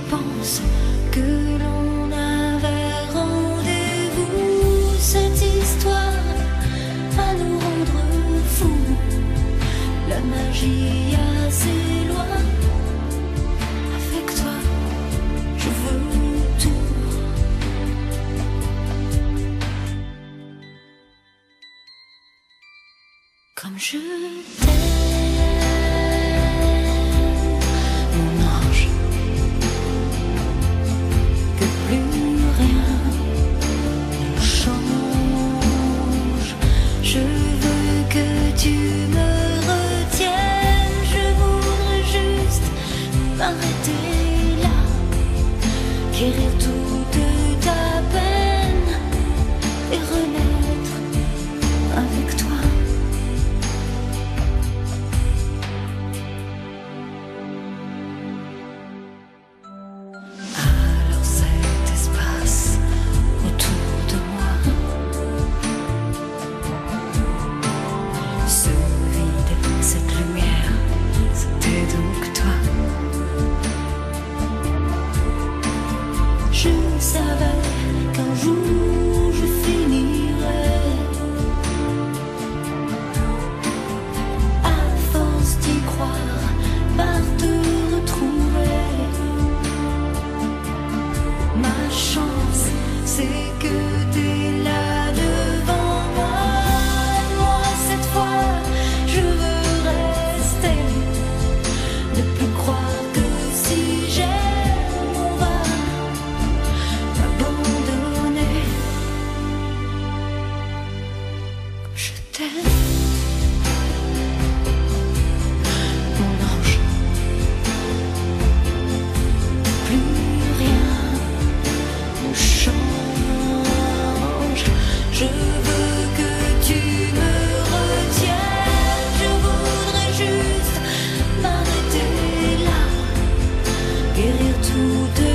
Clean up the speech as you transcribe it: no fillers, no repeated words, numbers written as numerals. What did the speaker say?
pense que l'on avait rendez-vous. Cette histoire va nous rendre fous. La magie a ses lois. Avec toi, je veux tout. Comme je t'aime, mon ange, que plus rien ne change. Je veux que tu me retiennes. Je voudrais juste m'arrêter là, guérir toute ta peine et renaître avec toi. Alors cet espace autour de moi, ce vide, cette lumière, c'était donc toi. Je savais qu'un jour je finirais, à force d'y croire, par te retrouver. Ma chance, c'est que t'es là devant moi. Moi, cette fois, je veux rester, ne plus croire que si j'aime, on va m'abandonner. Je t'aime, mon ange. Plus rien ne change. Je veux que tu me retiennes. Je voudrais juste m'arrêter là, guérir toute